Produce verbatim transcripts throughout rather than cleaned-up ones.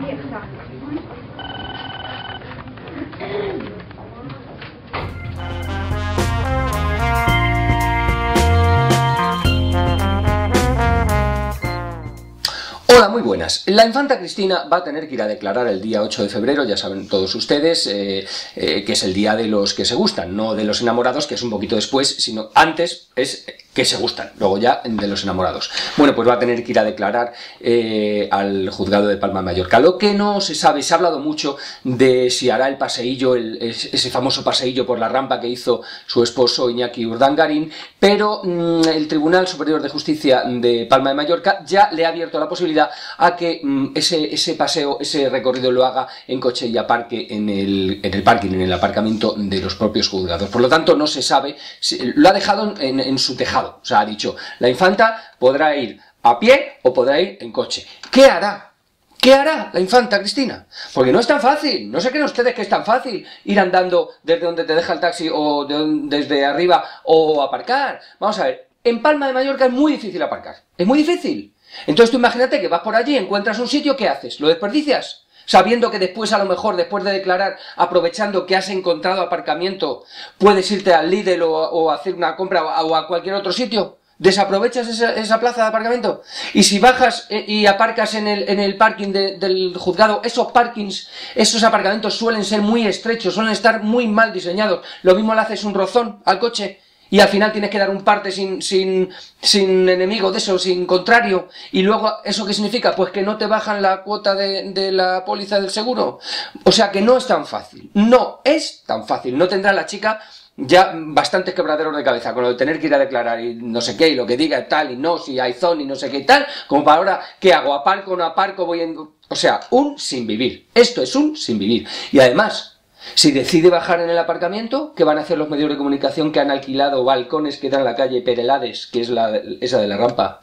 Hola, muy buenas. La infanta Cristina va a tener que ir a declarar el día ocho de febrero, ya saben todos ustedes, eh, eh, que es el día de los que se gustan, no de los enamorados, que es un poquito después, sino antes es que se gustan, luego ya de los enamorados. Bueno, pues va a tener que ir a declarar eh, al juzgado de Palma de Mallorca. Lo que no se sabe, se ha hablado mucho de si hará el paseillo, el, ese famoso paseillo por la rampa que hizo su esposo Iñaki Urdangarín, pero mmm, el Tribunal Superior de Justicia de Palma de Mallorca ya le ha abierto la posibilidad a que mmm, ese, ese paseo, ese recorrido lo haga en coche y aparque en el, en el parking, en el aparcamiento de los propios juzgados. Por lo tanto, no se sabe, lo ha dejado en, en su tejado. O sea, ha dicho, la infanta podrá ir a pie o podrá ir en coche. ¿Qué hará? ¿Qué hará la infanta Cristina? Porque no es tan fácil, no se creen ustedes que es tan fácil ir andando desde donde te deja el taxi o de, desde arriba o aparcar. Vamos a ver, en Palma de Mallorca es muy difícil aparcar, es muy difícil. Entonces tú imagínate que vas por allí, encuentras un sitio, ¿qué haces? ¿Lo desperdicias? Sabiendo que después, a lo mejor, después de declarar, aprovechando que has encontrado aparcamiento, puedes irte al Lidl o, o hacer una compra o a, o a cualquier otro sitio. ¿Desaprovechas esa, esa plaza de aparcamiento? Y si bajas y aparcas en el, en el parking de, del juzgado, esos parkings, esos aparcamientos suelen ser muy estrechos, suelen estar muy mal diseñados. Lo mismo le haces un rozón al coche y al final tienes que dar un parte sin, sin, sin enemigo de eso, sin contrario. Y luego, ¿eso qué significa? Pues que no te bajan la cuota de, de la póliza del seguro. O sea que no es tan fácil. No es tan fácil. No tendrá la chica ya bastantes quebraderos de cabeza con lo de tener que ir a declarar y no sé qué, y lo que diga y tal, y no, si hay zona y no sé qué y tal, como para ahora, ¿qué hago? ¿Aparco o no aparco? Voy en... O sea, un sin vivir. Esto es un sin vivir. Y además, si decide bajar en el aparcamiento, ¿qué van a hacer los medios de comunicación que han alquilado balcones que dan a la calle Perelades, que es la, esa de la rampa,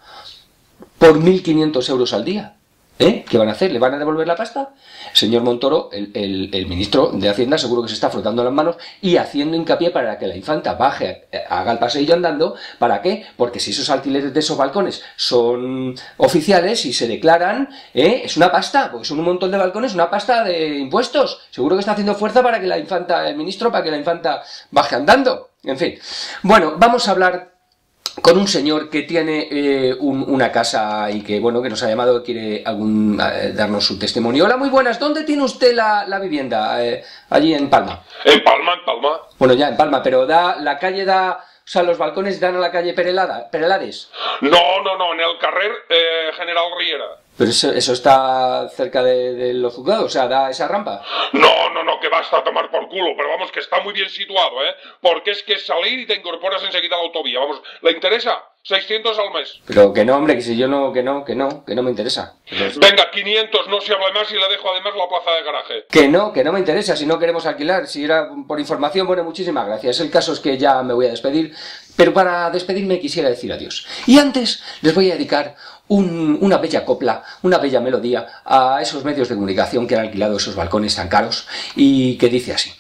por mil quinientos euros al día? ¿Eh? ¿Qué van a hacer? ¿Le van a devolver la pasta? El señor Montoro, el, el, el ministro de Hacienda, seguro que se está frotando las manos y haciendo hincapié para que la infanta baje, haga el paseillo andando. ¿Para qué? Porque si esos alquileres de esos balcones son oficiales y se declaran, ¿eh? Es una pasta, porque son un montón de balcones, una pasta de impuestos. Seguro que está haciendo fuerza para que la infanta, el ministro, para que la infanta baje andando. En fin. Bueno, vamos a hablar con un señor que tiene eh, un, una casa y que, bueno, que nos ha llamado, quiere algún, eh, darnos su testimonio. Hola, muy buenas. ¿Dónde tiene usted la, la vivienda? Eh, allí en Palma. En Palma, en Palma. Bueno, ya, en Palma, pero da, la calle da... O sea, los balcones dan a la calle Perelada, Perelades. No, no, no, en el carrer eh, General Riera. Pero eso, eso está cerca de, de los juzgados, o sea, da esa rampa. No, no, no, que basta a tomar por culo, pero vamos, que está muy bien situado, ¿eh? Porque es que es salir y te incorporas enseguida a la autovía, vamos, ¿le interesa? seiscientos al mes. Pero que no, hombre, que si yo no, que no, que no, que no me interesa. Entonces... Venga, quinientos, no se hable más y le dejo además la plaza de garaje. Que no, que no me interesa, si no queremos alquilar, si era por información, bueno, muchísimas gracias. El caso es que ya me voy a despedir, pero para despedirme quisiera decir adiós. Y antes les voy a dedicar un, una bella copla, una bella melodía a esos medios de comunicación que han alquilado esos balcones tan caros y que dice así.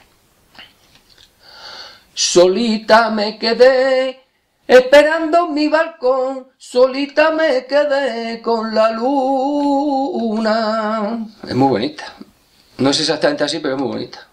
Solita me quedé esperando mi balcón, solita me quedé con la luna. Es muy bonita. No es exactamente así, pero es muy bonita.